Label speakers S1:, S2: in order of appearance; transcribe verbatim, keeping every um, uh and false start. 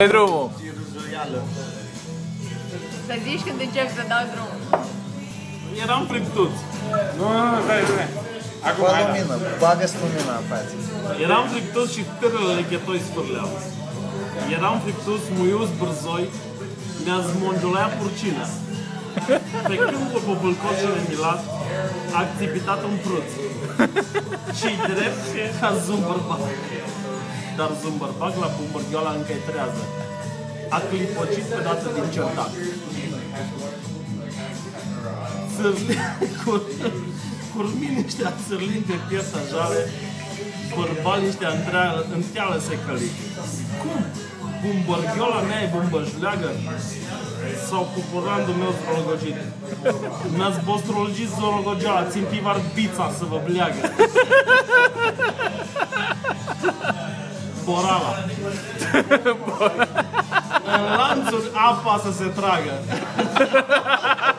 S1: Dai drumul!
S2: Să zici când începi să dau drumul.
S3: Eram friptuți.
S1: Nu, nu, stai, stai. Acum,
S4: Fă
S1: hai,
S4: lumină, bagă-ți lumina în față.
S3: Eram friptuți și târlele chetoi sfârleau. Eram friptuți, muiuți, bârzoi, ne-a zmongiolea purcina. Pe când populcos și nemilat, a activitat un prâț. Și-i drept ca zumbărbac. Dar zumbărbac la bumbărghioala încă-i trează. A clipocit pe dată din certac. Curmini ăștia țârlind pe piepta jale, bărbali ăștia în teală se căli. Cum? Bumbărghiola mea e bumbășleagă? Sau cuporandul meu zoologogit? Mi-ați bostrologit zoologogioala, țin pivar bița să vă bleagă. Borala. În lanțuri apa să se tragă.